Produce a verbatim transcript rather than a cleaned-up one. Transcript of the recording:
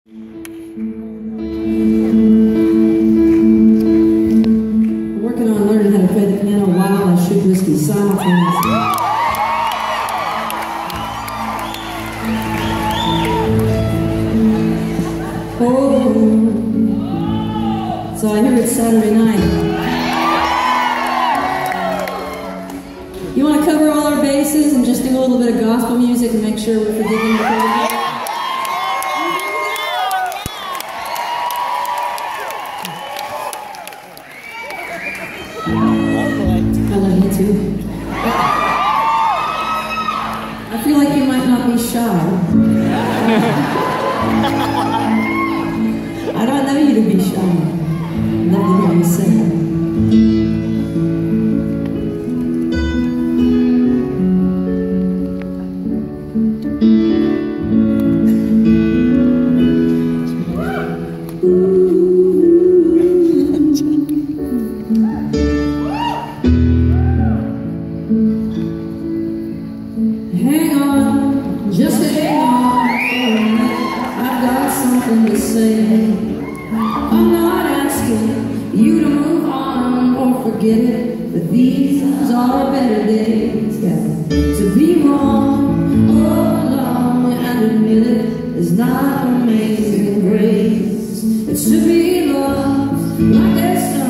I'm working on learning how to play the piano while I shoot whiskey simultaneously. Oh, so I hear it's Saturday night. You want to cover all our bases and just do a little bit of gospel music and make sure we're forgiving the Lord? I love you too. I feel like you might not be shy. I don't know you to be shy. I'd love to hear you sing. Hang on, just hang on. I've got something to say. I'm not asking you to move on or forget it, but these are better days. Yeah. To be wrong all along and admit it is not amazing grace. It's to be loved like there's no